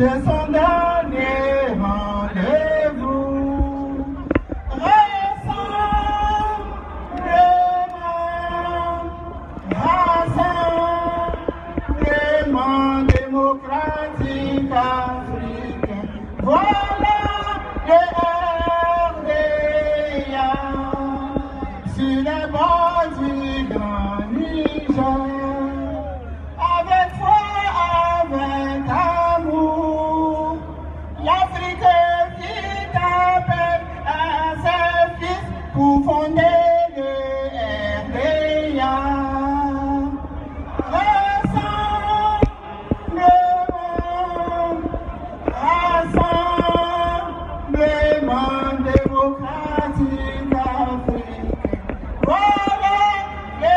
c'est son dernier rendez-vous. Rassemblement démocratique africain. Voilà le RDA sur les bords du Grand Niger. Avec foi, avec amour, l'Afrique qui t'appelle à ses fils pour fonder le RDA. Rassemblement démocratique africain. Voilà le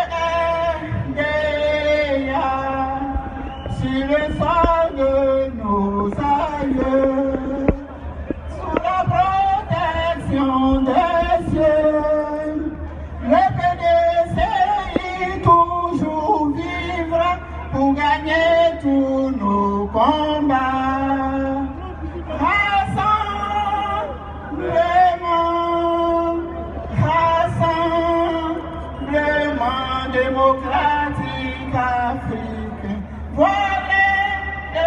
RDA sur le sol de nos aïeux, sous la protection des cieux. Le PDCI toujours vivra pour gagner tous nos combats. Rassemblement démocratique africain. Voilà le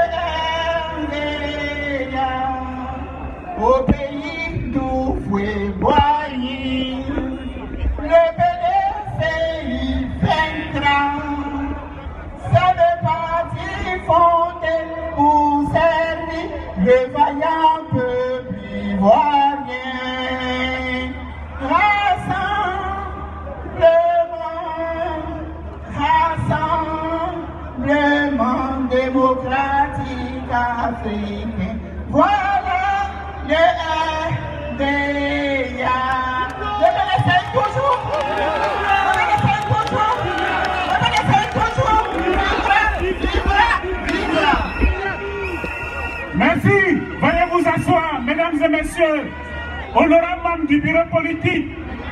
RDA au pays d'où vous voyez. Le PDCI vaincra. C'est le parti fondé pour servir le vaillant peuple ivoirien. Rassemblement démocratique africain. Voilà le RDA. Le PDCI toujours. Merci. Veuillez vous asseoir, mesdames et messieurs, honorables membres du bureau politique.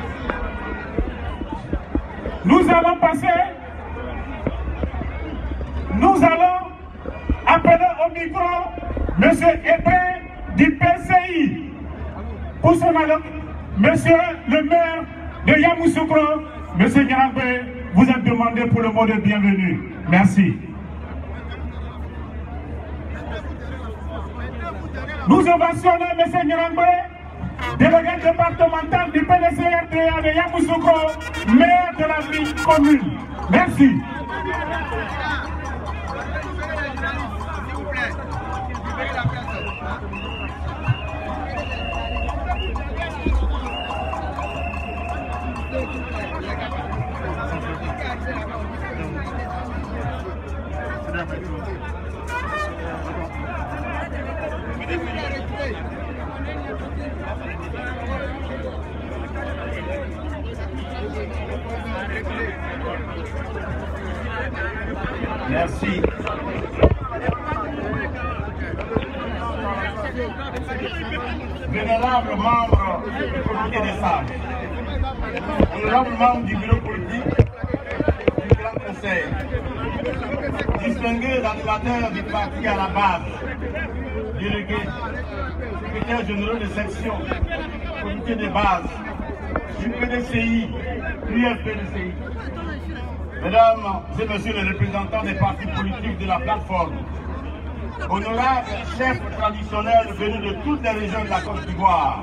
Nous allons appeler au micro M. Hébert du PCI. Pour son alloc, Monsieur le maire de Yamoussoukro, M. Nyarangbe, vous êtes demandé pour le mot de bienvenue. Merci. Nous ovationnons M. Nyarangbe, délégué départemental du PDCRDA de Yamoussoukro, maire de la ville commune. Merci. Merci. Vénérable membre du comité des sages, honorable membre du bureau politique du Grand Conseil, distingués animateurs du parti à la base, délégués, secrétaires généraux de section, comité de base, du PDCI, l'UFPDCI, mesdames et messieurs les représentants des partis politiques de la plateforme, honorables chefs traditionnels venus de toutes les régions de la Côte d'Ivoire,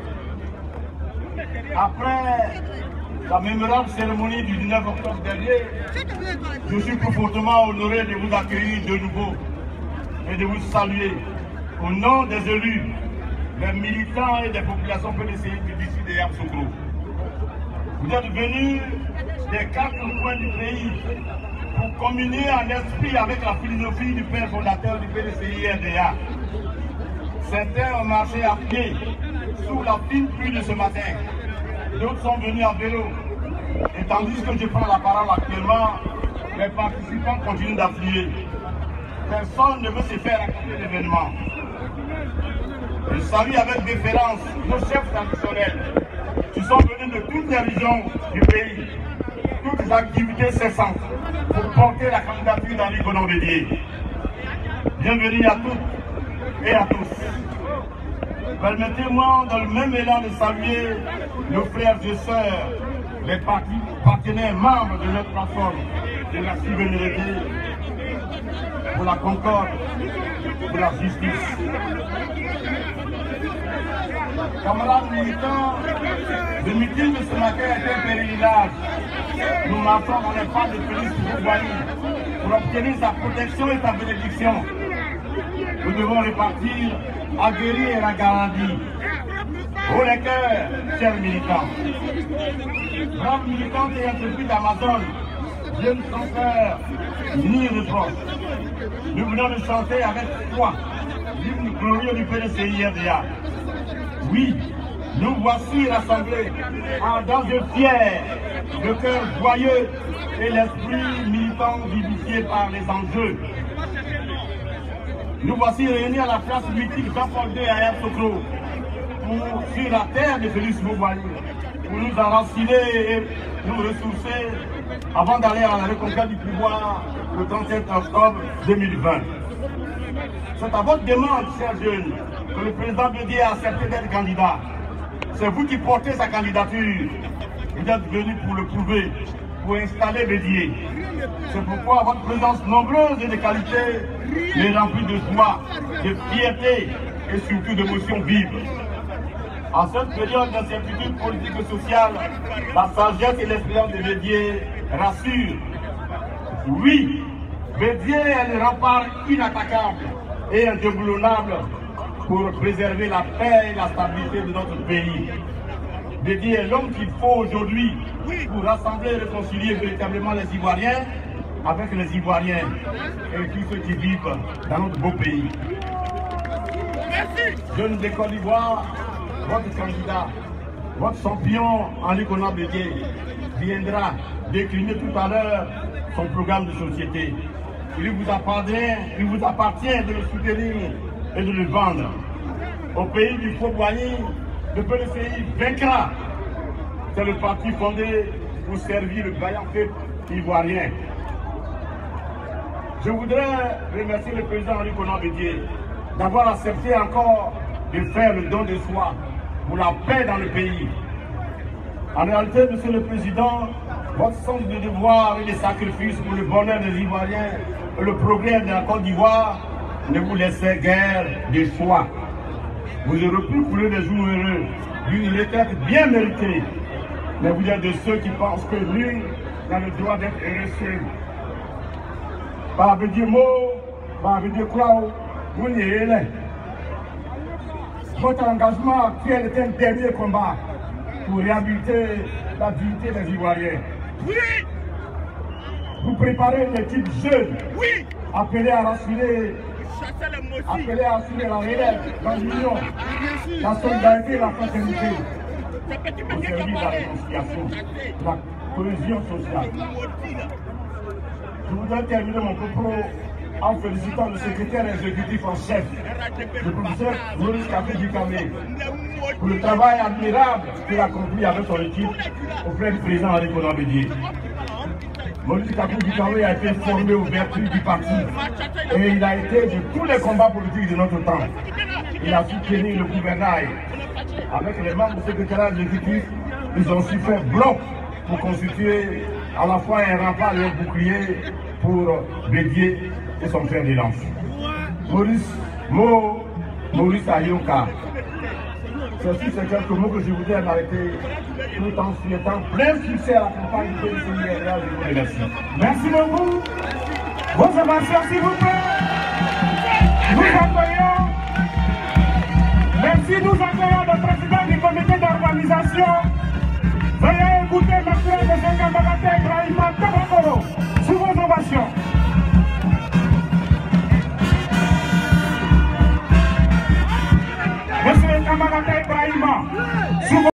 après la mémorable cérémonie du 19 octobre dernier, je suis profondément honoré de vous accueillir de nouveau et de vous saluer au nom des élus, des militants et des populations PDCI d'ici de Yamoussoukro. Vous êtes venus des 4 coins du pays pour communier en esprit avec la philosophie du père fondateur du PDCI-RDA. Certains ont marché à pied sous la fine pluie de ce matin. D'autres sont venus en vélo. Et tandis que je prends la parole actuellement, les participants continuent d'affluer. Personne ne veut se faire raconter l'événement. Je salue avec déférence nos chefs traditionnels qui sont venus de toutes les régions du pays, toutes les activités cessantes pour porter la candidature dans l'Igonon dédié. Bienvenue à toutes et à tous. Permettez-moi, dans le même élan, de saluer nos frères et sœurs, les partenaires membres de notre plateforme de la souveraineté, pour la concorde, pour la justice. Camarades militants, le meeting de ce matin est un pèlerinage. Nous marchons dans les pas de Félix Houphouët-Boigny pour obtenir sa protection et sa bénédiction. Nous devons repartir aguerris et la garantie. Haut les cœurs, chers militants. Braves militantes et entreprises d'Amazon, jeunes sans peur, ni reproche. Nous venons de chanter avec foi l'hymne glorieux du PDCI-RDA. Oui, nous voici rassemblés en dans et fiers, le cœur joyeux et l'esprit militant vivifié par les enjeux. Nous voici réunis à la place mythique Jean-Paul II à Yamoussoukro, sur la terre de Félix Houphouët-Boigny, pour nous enraciner et nous ressourcer avant d'aller à la reconquête du pouvoir le 37 octobre 2020. C'est à votre demande, chers jeunes, que le président Bédié a accepté d'être candidat. C'est vous qui portez sa candidature. Vous êtes venus pour le prouver, pour installer Bédié. C'est pourquoi votre présence nombreuse et de qualité les remplit de joie, de fierté et surtout d'émotions vives. En cette période d'incertitude politique et sociale, la sagesse et l'expérience de Bédié rassurent. Oui, Bédié est le rempart inattaquable et indéboulonnable pour préserver la paix et la stabilité de notre pays. Bédié est l'homme qu'il faut aujourd'hui pour rassembler et réconcilier véritablement les Ivoiriens avec les Ivoiriens et tous ceux qui vivent dans notre beau pays. Jeunes de Côte d'Ivoire, votre candidat, votre champion Henri-Konan Bédié viendra décliner tout à l'heure son programme de société. Il vous appartient de le soutenir et de le vendre. Au pays du Houphouët-Boigny, le PDCI vaincra. C'est le parti fondé pour servir le vaillant peuple ivoirien. Je voudrais remercier le président Henri-Konan Bédié d'avoir accepté encore de faire le don de soi pour la paix dans le pays. En réalité, Monsieur le Président, votre sens de devoir et de sacrifice pour le bonheur des Ivoiriens et le progrès de la Côte d'Ivoire ne vous laissez guère de choix. Vous aurez pu couler des jours heureux d'une retraite bien méritée, mais vous êtes de ceux qui pensent que nul n'a le droit d'être heureux seul. Par Bédié Mo, par Bédié Krao, vous n'y êtes là. Votre engagement actuel est un dernier combat pour réhabiliter la dignité des Ivoiriens. Oui. Vous préparez une équipe jeune, oui, appelée à assurer la relève, l'union, la solidarité et la fraternité au service de la réconciliation, de la cohésion sociale. Je voudrais terminer mon propos en félicitant le secrétaire exécutif en chef, le professeur Maurice Kakou-Dikame, pour le travail admirable qu'il a accompli avec son équipe auprès du président Henri-Konan Bédié. Maurice Kakou-Dikame a été formé aux vertus du parti et il a été de tous les combats politiques de notre temps. Il a soutenu le gouvernail. Avec les membres du secrétariat exécutif, ils ont su faire bloc pour constituer à la fois un rempart et un bouclier pour Bédié et son frère de lance. Maurice Ayoka. Ceci, c'est quelques mots que je voudrais m'arrêter tout en souhaitant plein succès à la campagne du PDCI-RDA. Je vous remercie. Merci beaucoup. Vos avances, s'il vous plaît. Nous accueillons. Merci, nous accueillons le président du comité d'organisation. Veuillez écouter maintenant de ce camarade Ibrahima Tabakoro.